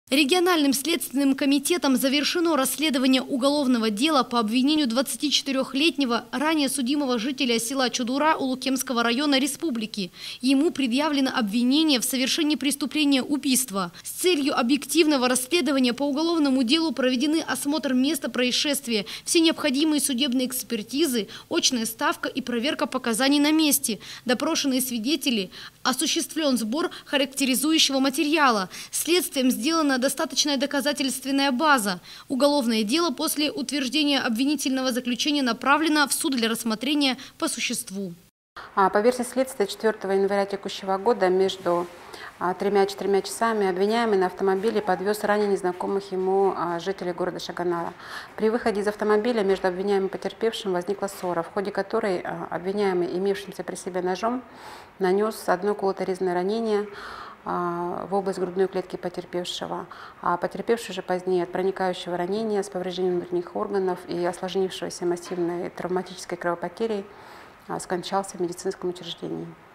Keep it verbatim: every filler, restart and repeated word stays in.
Региональным следственным комитетом завершено расследование уголовного дела по обвинению двадцатичетырёхлетнего ранее судимого жителя села Чудура Улукемского района республики. Ему предъявлено обвинение в совершении преступления убийства. С целью объективного расследования по уголовному делу проведены осмотр места происшествия, все необходимые судебные экспертизы, очная ставка и проверка показаний на месте. Допрошенные свидетели, осуществлен сбор характеризующего материала. Следствием сделана достаточная доказательственная база. Уголовное дело после утверждения обвинительного заключения направлено в суд для рассмотрения по существу. По версии следствия, четвёртого января текущего года между тремя и четырьмя часами обвиняемый на автомобиле подвез ранее незнакомых ему жителей города Шагонара. При выходе из автомобиля между обвиняемым и потерпевшим возникла ссора, в ходе которой обвиняемый, имевшимся при себе ножом, нанес одно колото-резное ранение в область грудной клетки потерпевшего, а потерпевший же позднее от проникающего ранения с повреждением внутренних органов и осложнившейся массивной травматической кровопотерей скончался в медицинском учреждении.